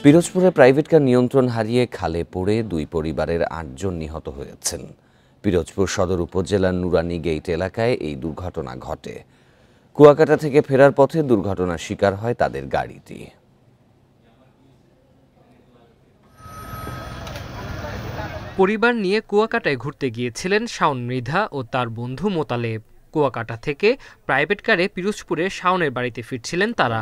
পিরোজপুরে private car নিয়ন্ত্রণ হারিয়ে খালে পড়ে দুই পরিবারের ৮ জন নিহত হয়েছেন। পিরোজপুর সদর উপজেলার নুরানি গেইট এলাকায় এই দুর্ঘটনা ঘটে। কুয়াকাটা থেকে ফেরার পথে দুর্ঘটনার শিকার হয় তাদের গাড়িটি। পরিবার নিয়ে কুয়াকাটায় ঘুরতে গিয়েছিলেন শাওন মৃধা ও তার বন্ধু মোতালেব। কুয়াকাটা থেকে প্রাইভেট কারে পিরোজপুরে শাওনের বাড়িতে ফিরছিলেন তারা।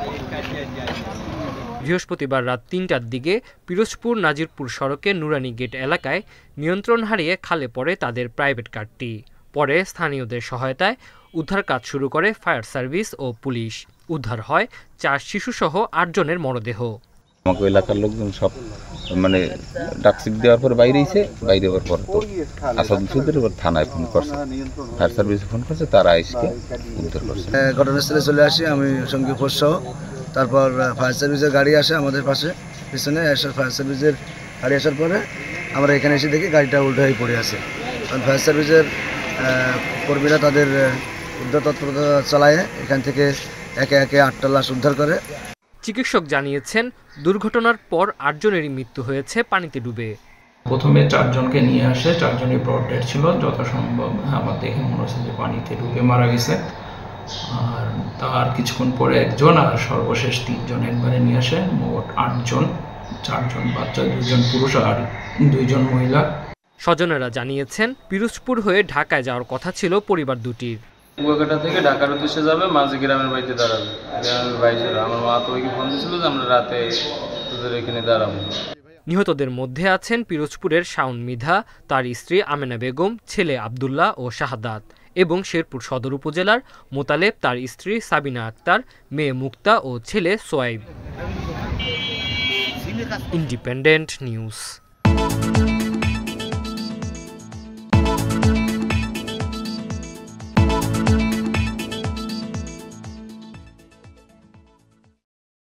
বৃহস্পতিবার রাত ৩টার দিকে পিরোজপুর নাজিরপুর সড়কে নুরানি গেট এলাকায় নিয়ন্ত্রণ হারিয়ে খালে পড়ে তাদের প্রাইভেট কারটি। পরে স্থানীয়দের সহায়তায় উদ্ধার কাজ শুরু করে ফায়ার সার্ভিস ও পুলিশ। উদ্ধার হয় ৪ শিশুসহ ৮ জনের মরদেহ। আমাকে এলাকার লোকজন সব ডাকসিক দেওয়ার পর বাইরে হওয়ার পর তো আসাদুলের উপর থানায় ফোন করছে, ফায়ার সার্ভিসে ফোন করছে, তারা এসে উদ্ধার করছে। ঘটনাস্থলে চলে আসি আমি সঙ্গে ফোর্স সহ। তারপর ফায়ার সার্ভিসের গাড়ি আসে আমাদের পাশে পিছনে এসে, ফায়ার সার্ভিসের গাড়ি আসার পরে আমরা এখানে এসে দেখি গাড়িটা উল্টো হয়ে পড়ে আছে। কারণ ফায়ার সার্ভিসের কর্মীরা তাদের উদ্ধার তৎপরতা চালায় এখান থেকে একে একে ৮টা লাশ উদ্ধার করে। চিকিৎসক জানিয়েছেন দুর্ঘটনার পর ৮ জনেরই মৃত্যু হয়েছে পানিতে ডুবে। প্রথমে ৪ জনকে নিয়ে আসে, ৪ জনই ব্রড ডেড ছিল। যথাসম্ভব আমার দেখে মনে হচ্ছে যে পানিতে ডুবে মারা গেছে। আর তার কিছুক্ষণ পরে ১ জন, আর সর্বশেষ ৩ জন একবারে নিয়ে আসে। মোট ৮ জন, ৪ জন বাচ্চা, ২ জন পুরুষ আর ২ জন মহিলা। স্বজনেরা জানিয়েছেন পিরোজপুর হয়ে ঢাকায় যাওয়ার কথা ছিল পরিবার দুটির। কুয়াকাটা থেকে ঢাকার উদ্দেশ্যে যাবে, মাঝে গ্রামের বাড়িতে দাঁড়াবে। গ্রামের বাড়ি ছিল, আমার মা তো ওইকে ফোন দিয়েছিল যে আমরা রাতে তোদের এখানে দাঁড়াবো। নিহতদের মধ্যে আছেন পিরোজপুরের শাওন মৃধা, তার স্ত্রী আমেনা বেগম, ছেলে আবদুল্লাহ ও শাহাদাত এবং শেরপুর সদর উপজেলার মোতালেব, তার স্ত্রী সাবিনা আক্তার, মেয়ে মুক্তা ও ছেলে সোয়াইব। Independent news.